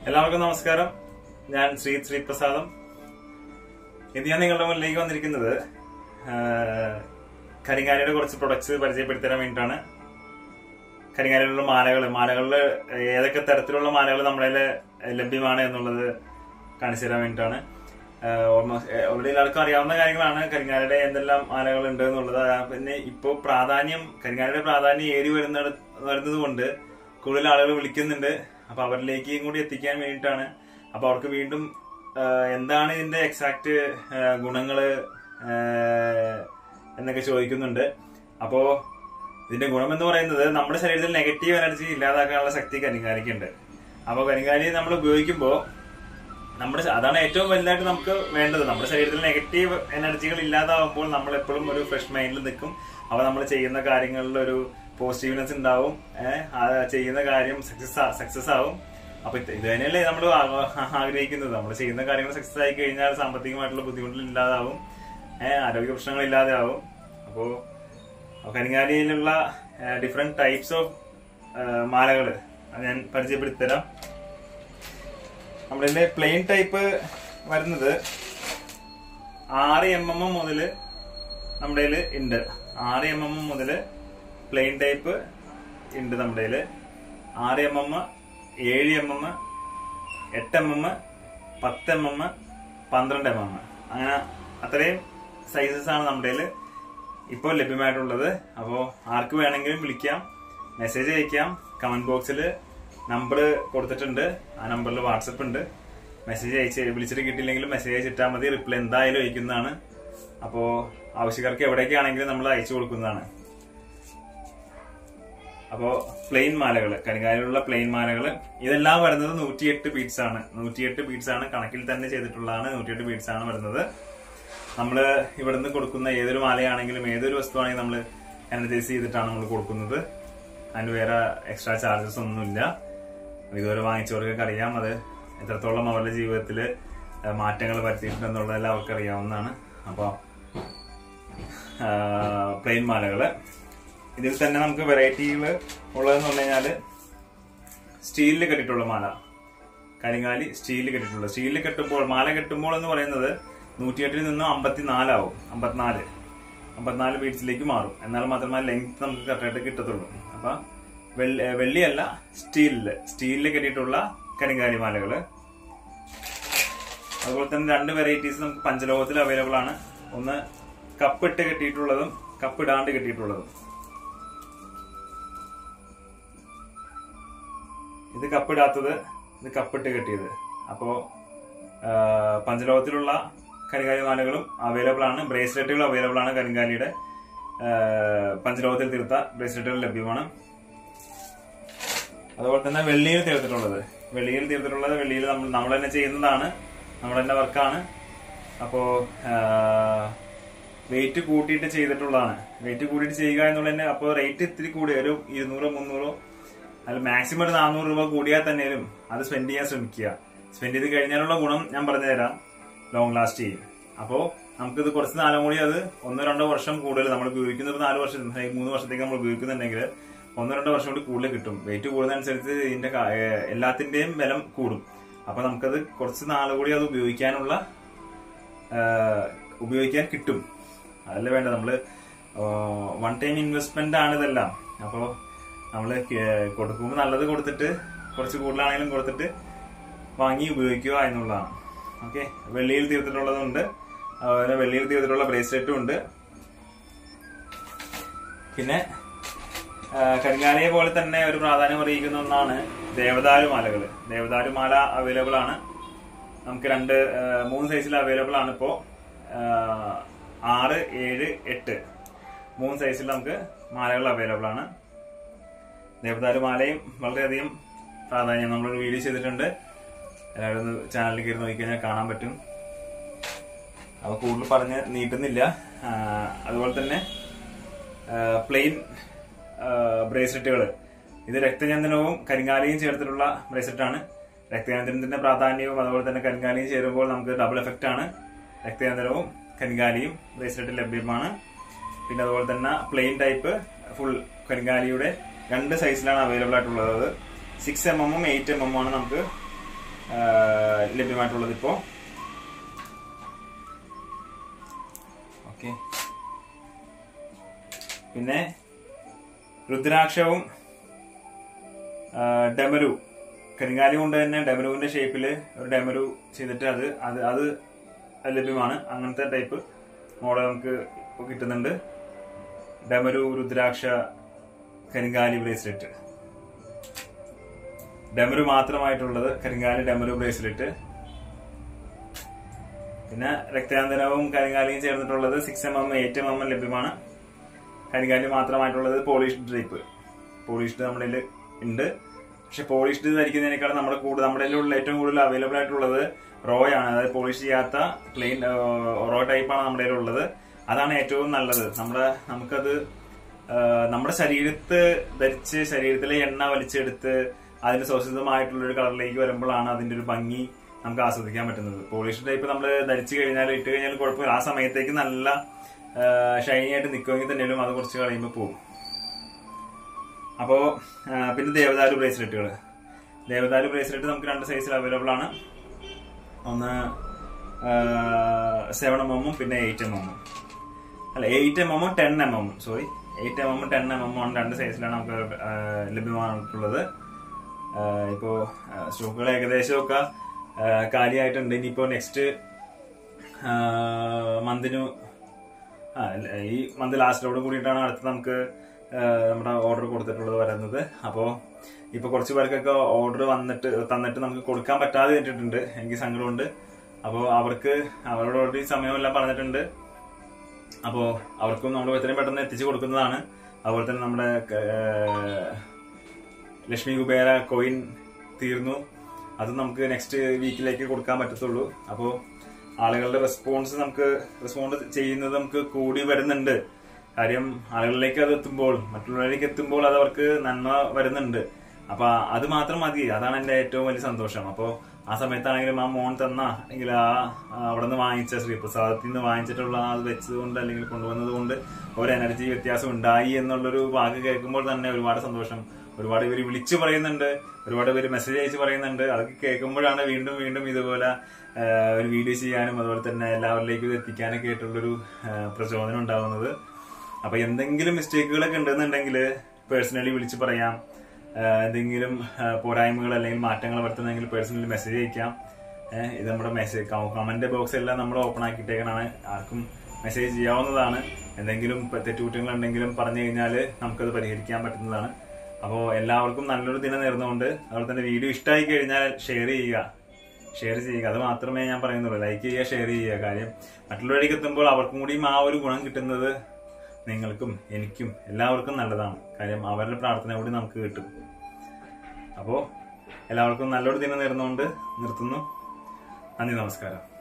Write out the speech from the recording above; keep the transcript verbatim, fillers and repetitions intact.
എല്ലാവർക്കും നമസ്കാരം. ഞാൻ ശ്രീ ശ്രീ പ്രസാദം. ഇന്ന് ഞാൻ നിങ്ങളുടെ മുന്നിലേക്ക് വന്നിരിക്കുന്നത് കരിങ്ങാലിയുടെ കുറച്ച് പ്രൊഡക്ട്സ് പരിചയപ്പെടുത്താൻ വേണ്ടിയിട്ടാണ്. കരിങ്ങാലിയിലുള്ള മാലകൾ മാലകളിൽ ഏതൊക്കെ തരത്തിലുള്ള മാലകൾ നമ്മളെ ലഭ്യമാണ് എന്നുള്ളത് കാണിച്ചു തരാൻ വേണ്ടിയിട്ടാണ്. ഓൾറെഡി എല്ലാവർക്കും അറിയാവുന്ന കാര്യങ്ങളാണ് കരിങ്ങാലിയുടെ എന്തെല്ലാം മാലകൾ ഉണ്ട് എന്നുള്ളത്. പിന്നെ ഇപ്പോൾ പ്രാധാന്യം കരിങ്ങാലിയുടെ പ്രാധാന്യം ഏറി വരുന്ന വരുന്നത് കൊണ്ട് കൂടുതൽ ആളുകൾ വിളിക്കുന്നുണ്ട്. അപ്പൊ അവരിലേക്കും കൂടി എത്തിക്കാൻ വേണ്ടിയിട്ടാണ്. അപ്പൊ അവർക്ക് വീണ്ടും എന്താണ് ഇതിന്റെ എക്സാക്ട് ഗുണങ്ങള് എന്നൊക്കെ ചോദിക്കുന്നുണ്ട്. അപ്പോ ഇതിന്റെ ഗുണം എന്ന് പറയുന്നത് നമ്മുടെ ശരീരത്തിൽ നെഗറ്റീവ് എനർജി ഇല്ലാതാക്കാനുള്ള ശക്തി കരിങ്ങാലിക്കുണ്ട്. അപ്പൊ കരിങ്ങാലി നമ്മൾ ഉപയോഗിക്കുമ്പോൾ നമ്മുടെ അതാണ് ഏറ്റവും വലുതായിട്ട് നമുക്ക് വേണ്ടത്. നമ്മുടെ ശരീരത്തിൽ നെഗറ്റീവ് എനർജികൾ ഇല്ലാതാവുമ്പോൾ നമ്മൾ എപ്പോഴും ഒരു ഫ്രഷ് മൈൻഡിൽ നിൽക്കും. അപ്പൊ നമ്മൾ ചെയ്യുന്ന കാര്യങ്ങളിൽ ഒരു പോസിറ്റീവ്നെസ് ഉണ്ടാവും. ഏഹ് ചെയ്യുന്ന കാര്യം സക്സസ് സക്സസ് ആവും. അപ്പൊ ഇത് തന്നെയല്ലേ നമ്മൾ ആഗ്രഹിക്കുന്നത്. നമ്മൾ ചെയ്യുന്ന കാര്യങ്ങൾ സക്സസ് ആയി കഴിഞ്ഞാൽ സാമ്പത്തികമായിട്ടുള്ള ബുദ്ധിമുട്ടുകൾ ഇല്ലാതാവും, ഏഹ് ആരോഗ്യ പ്രശ്നങ്ങൾ ഇല്ലാതെയാവും. അപ്പോ കരിങ്ങാലിയിലുള്ള ഡിഫറെന്റ് ടൈപ്സ് ഓഫ് മാലകൾ ഞാൻ പരിചയപ്പെടുത്തി തരാം. നമ്മുടെ പ്ലെയിൻ ടൈപ്പ് വരുന്നത് ആറ് എം എം മുതല് നമ്മുടെ ഉണ്ട്. ആറ് എം എം മുതല് പ്ലെയിൻ ടൈപ്പ് ഉണ്ട് നമ്മുടെ. ആറ് എം എം, ഏഴ് എം എം, എട്ട് എം എം, പത്ത് എം എം, പന്ത്രണ്ട് എം എം, അങ്ങനെ അത്രയും സൈസസ് ആണ് നമ്മുടെ ഇപ്പോൾ ലഭ്യമായിട്ടുള്ളത്. അപ്പോൾ ആർക്ക് വേണമെങ്കിലും വിളിക്കാം, മെസ്സേജ് അയക്കാം. കമന്റ് ബോക്സിൽ നമ്പർ കൊടുത്തിട്ടുണ്ട്. ആ നമ്പറിൽ വാട്സപ്പ് ഉണ്ട്. മെസ്സേജ് അയച്ച് വിളിച്ചിട്ട് കിട്ടിയില്ലെങ്കിലും മെസ്സേജ് അയച്ചിട്ടാൽ മതി. റിപ്ലൈ എന്തായാലും അയക്കുന്നതാണ്. അപ്പോൾ ആവശ്യക്കാർക്ക് എവിടേക്കാണെങ്കിലും നമ്മൾ അയച്ചു കൊടുക്കുന്നതാണ്. അപ്പോ പ്ലെയിൻ മാലകൾ, കരിങ്ങാലിയിലുള്ള പ്ലെയിൻ മാലകൾ ഇതെല്ലാം വരുന്നത് നൂറ്റിയെട്ട് ബീഡ്സ് ആണ്. നൂറ്റിയെട്ട് ബീഡ്സ് ആണ്, കണക്കിൽ തന്നെ ചെയ്തിട്ടുള്ളതാണ്. നൂറ്റിയെട്ട് ബീഡ്സ് ആണ് വരുന്നത്. നമ്മള് ഇവിടുന്ന് കൊടുക്കുന്ന ഏതൊരു മാലയാണെങ്കിലും ഏതൊരു വസ്തുവാണെങ്കിലും നമ്മൾ അനലൈസ് ചെയ്തിട്ടാണ് നമ്മൾ കൊടുക്കുന്നത്. അതിന് വേറെ എക്സ്ട്രാ ചാർജസ് ഒന്നുമില്ല. ഇതുവരെ വാങ്ങിച്ചവർക്കൊക്കെ അറിയാം അത് എത്രത്തോളം അവരുടെ ജീവിതത്തിൽ മാറ്റങ്ങൾ വരുത്തിയിട്ടുണ്ടെന്നുള്ളതെല്ലാം അവർക്ക് അറിയാവുന്നതാണ്. അപ്പോൾ പ്ലെയിൻ മാലകള് ഇതിൽ തന്നെ നമുക്ക് വെറൈറ്റികൾ ഉള്ളതെന്ന് പറഞ്ഞു കഴിഞ്ഞാല് സ്റ്റീലിൽ കെട്ടിട്ടുള്ള മാല, കരിങ്ങാലി സ്റ്റീലിൽ കെട്ടിട്ടുള്ള സ്റ്റീലിൽ കെട്ടുമ്പോൾ മാല കെട്ടുമ്പോൾ എന്ന് പറയുന്നത് നൂറ്റിയെട്ടിൽ നിന്നും അമ്പത്തിനാലാവും. അമ്പത്തിനാല് അമ്പത്തിനാല് ബീഡ്സിലേക്ക് മാറും. എന്നാൽ മാത്രമേ ലെങ്ത് നമുക്ക് കറക്റ്റായിട്ട് കിട്ടത്തുള്ളൂ. അപ്പൊ വെള്ളിയല്ല, സ്റ്റീലില് സ്റ്റീലിൽ കെട്ടിയിട്ടുള്ള കരിങ്ങാലി മാലകള്. അതുപോലെ തന്നെ രണ്ട് വെറൈറ്റീസ് നമുക്ക് പഞ്ചലോഹത്തിൽ അവൈലബിൾ ആണ്. ഒന്ന് കപ്പിട്ട് കെട്ടിയിട്ടുള്ളതും കപ്പിടാണ്ട് കെട്ടിയിട്ടുള്ളതും. ഇത് കപ്പിടാത്തത്, ഇത് കപ്പിട്ട് കെട്ടിയത്. അപ്പോ പഞ്ചലോഹത്തിലുള്ള കരിങ്ങാലി മാലകളും അവൈലബിൾ ആണ്. ബ്രേസ്ലെറ്റുകൾ അവൈലബിൾ ആണ്. കരിങ്ങാലിയുടെ പഞ്ചലോഹത്തിൽ തീർത്ത ബ്രേസ്ലെറ്റുകൾ ലഭ്യമാണ്. അതുപോലെ തന്നെ വെള്ളിയിൽ തീർത്തിട്ടുള്ളത് വെള്ളിയിൽ തീർത്തിട്ടുള്ളത് വെള്ളിയിൽ നമ്മൾ നമ്മൾ തന്നെ ചെയ്യുന്നതാണ്. നമ്മൾ തന്നെ വർക്കാണ്. അപ്പോ വെയിറ്റ് കൂട്ടിയിട്ട് ചെയ്തിട്ടുള്ളതാണ്. വെയിറ്റ് കൂട്ടിയിട്ട് ചെയ്യുക എന്നുള്ളത് തന്നെ. അപ്പോൾ റേറ്റ് ഇത്തിരി കൂടി ഒരു ഇരുന്നൂറോ മുന്നൂറോ അല്ല മാക്സിമം ഒരു നാനൂറ് രൂപ കൂടിയാൽ തന്നെയും അത് സ്പെൻഡ് ചെയ്യാൻ ശ്രമിക്കുക. സ്പെൻഡ് ചെയ്ത് കഴിഞ്ഞാലുള്ള ഗുണം ഞാൻ പറഞ്ഞു തരാം. ലോങ് ലാസ്റ്റ് ചെയ്യും. അപ്പോ നമുക്കിത് കുറച്ച് നാലും കൂടി അത് ഒന്നോ രണ്ടോ വർഷം കൂടുതൽ നമ്മൾ ഉപയോഗിക്കുന്നത് നാല് വർഷം മൂന്ന് വർഷത്തേക്ക് നമ്മൾ ഉപയോഗിക്കുന്നുണ്ടെങ്കിൽ ഒന്നോ രണ്ടോ വർഷം കൂടി കൂടുതൽ കിട്ടും. വെയിറ്റ് കൂടുന്നതനുസരിച്ച് ഇതിന്റെ എല്ലാത്തിന്റെയും ബലം കൂടും. അപ്പൊ നമുക്കത് കുറച്ച് നാൾ കൂടി അത് ഉപയോഗിക്കാനുള്ള ഉപയോഗിക്കാൻ കിട്ടും. അതല്ല വേണ്ട, നമ്മള് വൺ ടൈം ഇൻവെസ്റ്റ്മെന്റ് ആണ് ഇതെല്ലാം. അപ്പോ നമ്മള് കൊടുക്കുമ്പോൾ നല്ലത് കൊടുത്തിട്ട് കുറച്ച് കൂടുതലാണെങ്കിലും കൊടുത്തിട്ട് വാങ്ങി ഉപയോഗിക്കുക എന്നുള്ളതാണ്. ഓക്കെ, വെള്ളിയിൽ തീർത്തിട്ടുള്ളതുണ്ട്. അതുപോലെ വെള്ളിയിൽ തീർത്തിട്ടുള്ള ബ്രേസ്ലെറ്റും ഉണ്ട്. പിന്നെ കരിങ്ങാലിയെ പോലെ തന്നെ ഒരു പ്രാധാന്യം അറിയിക്കുന്ന ഒന്നാണ് ദേവദാരു മാലകള്. ദേവദാരു മാല അവൈലബിൾ ആണ്. നമുക്ക് രണ്ട് മൂന്ന് സൈസിൽ അവൈലബിൾ ആണ്. ഇപ്പോ ആറ്, ഏഴ്, എട്ട് മൂന്ന് സൈസിൽ നമുക്ക് മാലകൾ അവൈലബിൾ ആണ്. ദേവദാരു മാലയും വളരെയധികം പ്രാധാന്യം നമ്മളൊരു വീഡിയോ ചെയ്തിട്ടുണ്ട്. എല്ലാവരും ഒന്ന് ചാനലിൽ കയറി നോക്കിക്കഴിഞ്ഞാൽ കാണാൻ പറ്റും. അപ്പൊ കൂടുതൽ പറഞ്ഞ് നീട്ടുന്നില്ല. അതുപോലെ തന്നെ പ്ലെയിൻ ബ്രേസ്ലെറ്റുകൾ, ഇത് രക്തചന്ദനവും കരിങ്ങാലിയും ചേർത്തിട്ടുള്ള ബ്രേസ്ലെറ്റ് ആണ്. രക്തചന്ദനത്തിന്റെ പ്രാധാന്യവും അതുപോലെ തന്നെ കരിങ്ങാലിയും ചേരുമ്പോൾ നമുക്ക് ഡബിൾ എഫക്റ്റ് ആണ്. രക്തചന്ദനവും കരിങ്ങാലിയും ബ്രേസ്ലെറ്റ് ലഭ്യമാണ്. പിന്നെ അതുപോലെ തന്നെ പ്ലെയിൻ ടൈപ്പ് ഫുൾ കരിങ്ങാലിയുടെ രണ്ട് സൈസിലാണ് അവൈലബിൾ ആയിട്ടുള്ളത്. സിക്സ് എം എമ്മും എയ്റ്റ് എം എമ്മും ആണ് നമുക്ക് ലഭ്യമായിട്ടുള്ളത് ഇപ്പോ. ഓക്കെ, പിന്നെ രുദ്രാക്ഷവും ഡെമരു, കരിങ്കാലി കൊണ്ട് തന്നെ ഡെമരുവിന്റെ ഷേപ്പില് ഒരു ഡെമരു ചെയ്തിട്ട് അത് അത് അത് ലഭ്യമാണ്. അങ്ങനത്തെ ടൈപ്പ് മോഡൽ നമുക്ക് ഇപ്പോൾ കിട്ടുന്നുണ്ട്. ഡെമരു രുദ്രാക്ഷ കരിങ്കാലി ബ്രേസ്ലെറ്റ്, ഡെമരു മാത്രമായിട്ടുള്ളത് കരിങ്കാലി ഡെമരു ബ്രേസ്ലെറ്റ്. പിന്നെ രക്താന്തരവും കരിങ്കാലിയും ചേർന്നിട്ടുള്ളത് six M M eight M M ലഭ്യമാണ്. കരിങ്കാലി മാത്രമായിട്ടുള്ളത് പോളിഷ്ഡ് ടൈപ്പ്, പോളിഷ്ഡ് നമ്മുടെ ഉണ്ട്. പക്ഷെ പോളിഷ്ഡ് ധരിക്കുന്നതിനേക്കാൾ നമ്മുടെ കൂടുതൽ നമ്മുടെ ഉള്ള ഏറ്റവും കൂടുതൽ അവൈലബിൾ ആയിട്ടുള്ളത് റോ ആണ്. അതായത് പോളിഷ് ചെയ്യാത്ത പ്ലെയിൻ റോ ടൈപ്പാണ് നമ്മുടെ ഉള്ളത്. അതാണ് ഏറ്റവും നല്ലത്. നമ്മുടെ നമുക്കത് നമ്മുടെ ശരീരത്ത് ധരിച്ച് ശരീരത്തിലെ എണ്ണ വലിച്ചെടുത്ത് അതിന്റെ സ്വസിതമായിട്ടുള്ള ഒരു കളറിലേക്ക് വരുമ്പോഴാണ് അതിന്റെ ഒരു ഭംഗി നമുക്ക് ആസ്വദിക്കാൻ പറ്റുന്നത്. പോളിഷ് ടൈപ്പ് നമ്മൾ ധരിച്ചു കഴിഞ്ഞാൽ ഇട്ട് കഴിഞ്ഞാൽ കുഴപ്പമില്ല, ആ സമയത്തേക്ക് നല്ല ഷൈനി ആയിട്ട് നിൽക്കുമെങ്കിൽ തന്നെയും അത് കുറച്ച് കഴിയുമ്പോൾ പോകും. അപ്പോ പിന്നെ ദേവദാരു ബ്രേസ്ലെറ്റുകൾ, ദേവദാരു ബ്രേസ്ലെറ്റ് നമുക്ക് രണ്ട് സൈസിൽ അവൈലബിൾ ആണ്. ഒന്ന് സെവൻ എം എമ്മും പിന്നെ എയ്റ്റ് എം എമ്മും അല്ല എയ്റ്റ് എം എമ്മും ടെൻ എം എമ്മും സോറി എയ്റ്റ് എം എമ്മും ടെൻ എം എമ്മും ആണ് രണ്ട് സൈസിലാണ് നമുക്ക് ലഭ്യമായിട്ടുള്ളത്. ഇപ്പോ സ്റ്റോക്കുകൾ ഏകദേശമൊക്കെ കാലിയായിട്ടുണ്ട്. ഇനിയിപ്പോ നെക്സ്റ്റ് മന്തിനു ഈ മന്ത് ലാസ്റ്റോട് കൂടിയിട്ടാണ് അടുത്ത് നമുക്ക് നമ്മുടെ ഓർഡർ കൊടുത്തിട്ടുള്ളത് വരുന്നത്. അപ്പോൾ ഇപ്പൊ കുറച്ച് പേർക്കൊക്കെ ഓർഡർ വന്നിട്ട് തന്നിട്ട് നമുക്ക് കൊടുക്കാൻ പറ്റാതെ ഇട്ടിട്ടുണ്ട്. എനിക്ക് സങ്കടമുണ്ട്. അപ്പോൾ അവർക്ക് അവരോട് ഓൾറെഡി സമയമെല്ലാം പറഞ്ഞിട്ടുണ്ട്. അപ്പോൾ അവർക്കും നമ്മൾ എത്രയും പെട്ടെന്ന് എത്തിച്ചു കൊടുക്കുന്നതാണ്. അതുപോലെ തന്നെ നമ്മുടെ ലക്ഷ്മി കുബേര കോയിൻ തീർന്നു, അത് നമുക്ക് നെക്സ്റ്റ് വീക്കിലേക്ക് കൊടുക്കാൻ പറ്റത്തുള്ളൂ. അപ്പോൾ ആളുകളുടെ റെസ്പോൺസ് നമുക്ക് റെസ്പോണ്ട് ചെയ്യുന്നത് നമുക്ക് കൂടി വരുന്നുണ്ട്. കാര്യം ആളുകളിലേക്ക് അത് എത്തുമ്പോൾ മറ്റുള്ളവരിലേക്ക് എത്തുമ്പോൾ അത് അവർക്ക് നന്മ വരുന്നുണ്ട്. അപ്പൊ അത് മാത്രം മതി. അതാണ് എന്റെ ഏറ്റവും വലിയ സന്തോഷം. അപ്പോൾ ആ സമയത്താണെങ്കിലും ആ മോൻ തന്ന അല്ലെങ്കിൽ ആ അവിടെ നിന്ന് വാങ്ങിച്ച ശ്രീപ്രസാദത്തിൽ നിന്ന് വാങ്ങിച്ചിട്ടുള്ള അത് വെച്ചതുകൊണ്ട് അല്ലെങ്കിൽ കൊണ്ടുവന്നത് കൊണ്ട് ഒരു എനർജി വ്യത്യാസം ഉണ്ടായി എന്നുള്ളൊരു വാക്ക് കേൾക്കുമ്പോൾ തന്നെ ഒരുപാട് സന്തോഷം. ഒരുപാട് പേര് വിളിച്ചു പറയുന്നുണ്ട്, ഒരുപാട് പേര് മെസ്സേജ് അയച്ച് പറയുന്നുണ്ട്. അതൊക്കെ കേൾക്കുമ്പോഴാണ് വീണ്ടും വീണ്ടും ഇതുപോലെ ഒരു വീഡിയോ ചെയ്യാനും അതുപോലെ തന്നെ എല്ലാവരിലേക്കും ഇത് എത്തിക്കാനൊക്കെ ആയിട്ടുള്ളൊരു പ്രചോദനം ഉണ്ടാകുന്നത്. അപ്പൊ എന്തെങ്കിലും മിസ്റ്റേക്കുകളൊക്കെ ഉണ്ടെന്നുണ്ടെങ്കിൽ പേഴ്സണലി വിളിച്ച് പറയാം. എന്തെങ്കിലും പോരായ്മകൾ അല്ലെങ്കിൽ മാറ്റങ്ങൾ വരുത്തുന്നെങ്കിൽ പേഴ്സണലി മെസ്സേജ് അയക്കാം. ഇത് നമ്മുടെ മെസ്സേജ് കമന്റ് ബോക്സ് എല്ലാം നമ്മൾ ഓപ്പൺ ആക്കിയിട്ടേക്കാണ്. ആർക്കും മെസ്സേജ് ചെയ്യാവുന്നതാണ്. എന്തെങ്കിലും തെറ്റുകുറ്റങ്ങൾ ഉണ്ടെങ്കിലും പറഞ്ഞു കഴിഞ്ഞാൽ നമുക്കത് പരിഹരിക്കാൻ പറ്റുന്നതാണ്. അപ്പോൾ എല്ലാവർക്കും നല്ലൊരു ദിനം നേർന്നുകൊണ്ട് അതുപോലെ തന്നെ വീഡിയോ ഇഷ്ടമായി കഴിഞ്ഞാൽ ഷെയർ ചെയ്യുക ഷെയർ ചെയ്യുക അത് മാത്രമേ ഞാൻ പറയുന്നുള്ളൂ. ലൈക്ക് ചെയ്യുക, ഷെയർ ചെയ്യുക. കാര്യം മറ്റുള്ളവരിലേക്ക് എത്തുമ്പോൾ അവർക്കും കൂടിയും ആ ഒരു ഗുണം കിട്ടുന്നത് നിങ്ങൾക്കും എനിക്കും എല്ലാവർക്കും നല്ലതാണ്. കാര്യം അവരുടെ പ്രാർത്ഥന കൂടി നമുക്ക് കിട്ടും. അപ്പോൾ എല്ലാവർക്കും നല്ലൊരു ദിനം നേർന്നുകൊണ്ട് നിർത്തുന്നു. നന്ദി, നമസ്കാരം.